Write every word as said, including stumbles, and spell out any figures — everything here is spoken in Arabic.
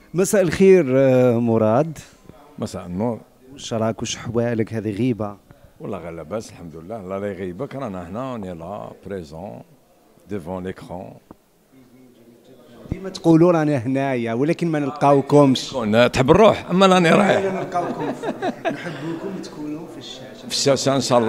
مساء الخير آه، مراد. مساء النور. واش راك، واش حوالك؟ هذه غيبة. والله غير لاباس الحمد لله. لا لا يغيبك، رانا هنا اوني لا بريزون ديفون ليكرون. ديما تقولوا رانا هنايا ولكن ما نلقاوكمش. كون تحب الروح اما راني رايح نلقاوكم، نحبوكم تكونوا في الشاشة. في الشاشه ان شاء الله.